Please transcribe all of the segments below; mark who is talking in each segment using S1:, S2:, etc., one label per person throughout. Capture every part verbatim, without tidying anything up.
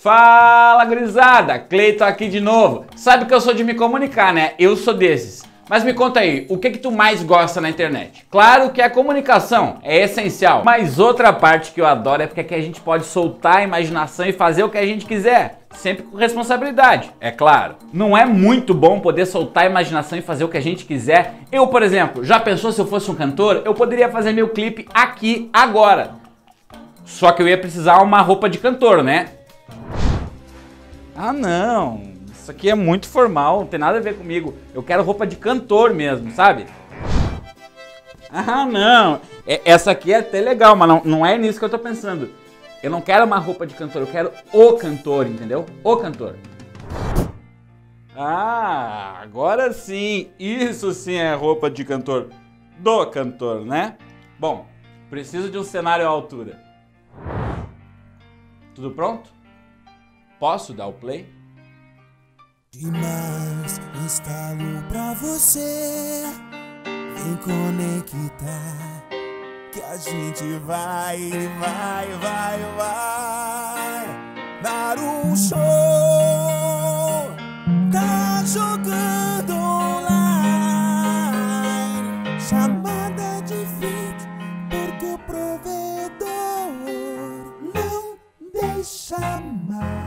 S1: Fala, gurizada! Cleiton aqui de novo. Sabe que eu sou de me comunicar, né? Eu sou desses. Mas me conta aí, o que que tu mais gosta na internet? Claro que a comunicação é essencial, mas outra parte que eu adoro é porque aqui a gente pode soltar a imaginação e fazer o que a gente quiser, sempre com responsabilidade, é claro. Não é muito bom poder soltar a imaginação e fazer o que a gente quiser? Eu, por exemplo, já pensou se eu fosse um cantor? Eu poderia fazer meu clipe aqui, agora. Só que eu ia precisar uma roupa de cantor, né? Ah, não. Isso aqui é muito formal, não tem nada a ver comigo. Eu quero roupa de cantor mesmo, sabe? Ah, não. É, essa aqui é até legal, mas não, não é nisso que eu tô pensando. Eu não quero uma roupa de cantor, eu quero o cantor, entendeu? O cantor. Ah, agora sim. Isso sim é roupa de cantor. Do cantor, né? Bom, preciso de um cenário à altura. Tudo pronto? Posso dar o play?
S2: Demais, instalo pra você. Vem conectar, que a gente vai, vai, vai, vai dar um show. Tá jogando online, chamada de vídeo, porque o provedor não deixa mais.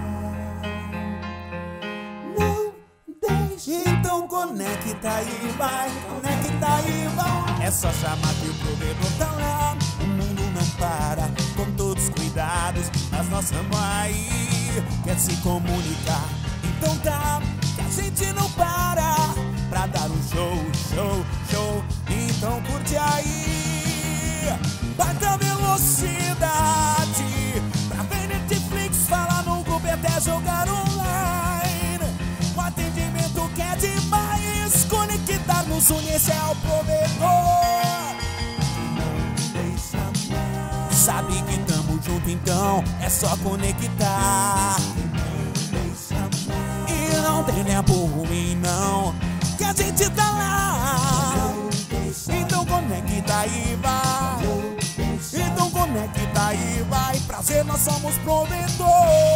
S2: Então conecta aí, vai, conecta aí, vai. É só chamar que o provedor tá lá. O mundo não para, com todos os cuidados, mas nós estamos aí. Quer se comunicar? Então tá, que a gente não para pra dar um show, show, show. Então curte aí, baixa velocidade pra ver Netflix, falar no Google e até jogar online. O atendimento que é demais, conectar nos une, esse é o provedor. Não deixa mais. Sabe que tamo junto, então é só conectar. Não deixa mais. E não tem tempo ruim, não, que a gente tá lá. Então conecta aí, vai. Então conecta aí, vai. Prazer, nós somos provedor.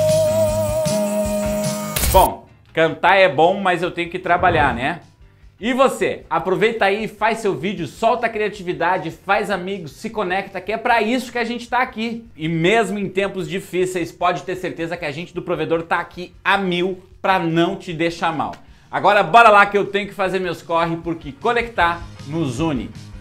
S1: Bom, cantar é bom, mas eu tenho que trabalhar, né? E você? Aproveita aí, faz seu vídeo, solta a criatividade, faz amigos, se conecta, que é pra isso que a gente tá aqui. E mesmo em tempos difíceis, pode ter certeza que a gente do provedor tá aqui a mil pra não te deixar mal. Agora bora lá que eu tenho que fazer meus corre, porque conectar nos une.